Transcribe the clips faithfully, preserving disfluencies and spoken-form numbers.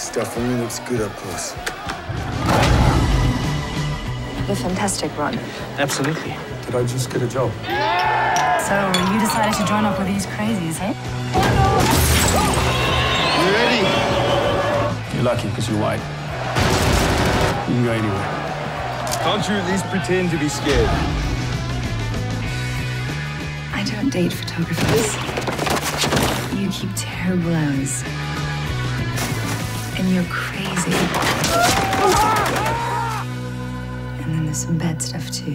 Stuff only looks good up close. A fantastic run. Absolutely. Did I just get a job? So you decided to join up with these crazies, eh? You ready? You're lucky because you're white. You can go anywhere. Can't you at least pretend to be scared? I don't date photographers. You keep terrible hours. And you're crazy. And then there's some bad stuff, too.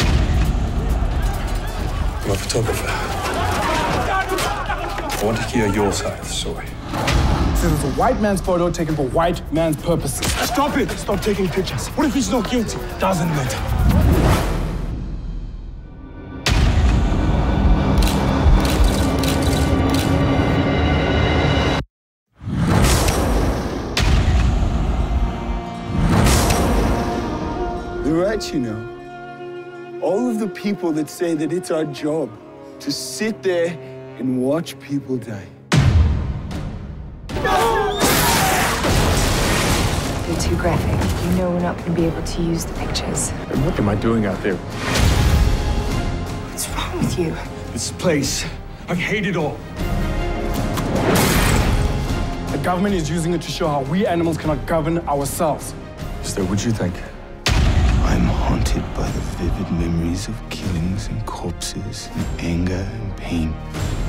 I'm a photographer. I want to hear your side of the story. This is a white man's photo taken for white man's purposes. Stop it! Stop taking pictures. What if he's not guilty? Doesn't matter. They're right, you know. All of the people that say that it's our job to sit there and watch people die. You're too graphic. You know we're not going to be able to use the pictures. And what am I doing out there? What's wrong with you? This place, I hate it all. The government is using it to show how we animals cannot govern ourselves. So what'd you think? I'm haunted by the vivid memories of killings and corpses and anger and pain.